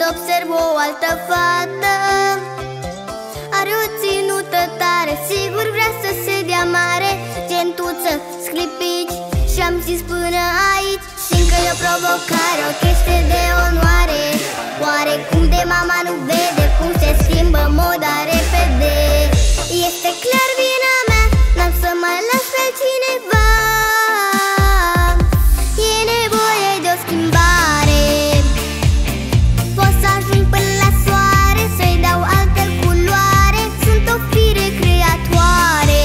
observ o altă fată. Are o ținută tare, sigur vrea să se dea mare. Gentuță, sclipici, și-am zis până aici. Simt că e o provocare, o chestie de onoare. Oare cum de mama nu vede cum se schimbă moda repede? Este clar vina mea, n-am să mai las pe cineva. E nevoie de o schimbare. Pot să ajung până la soare, să-i dau altă culoare. Sunt o fire creatoare.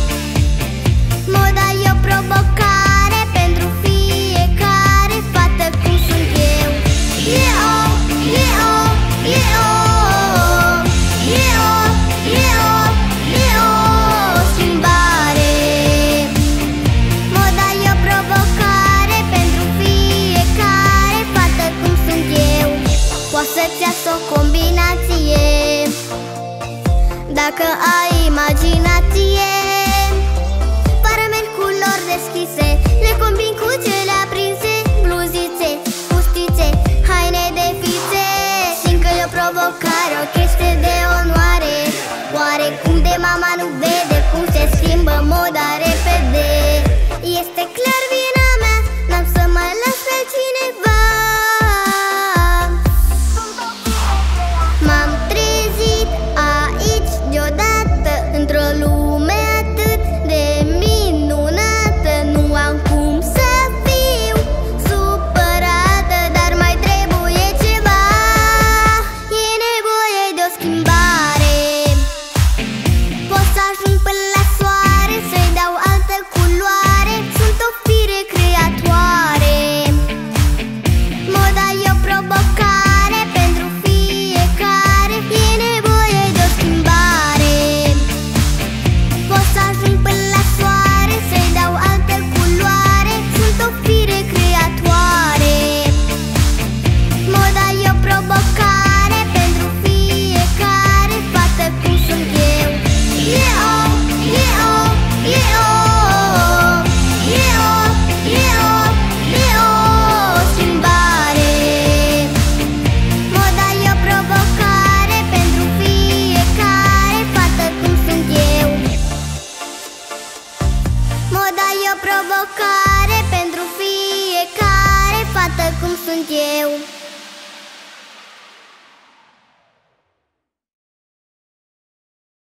Moda e o provocare pentru fiecare fată cum sunt eu. Schimbare. Moda e o provocare pentru fiecare fată cum sunt eu. Poți să-ți iasă o combinație dacă ai imagine.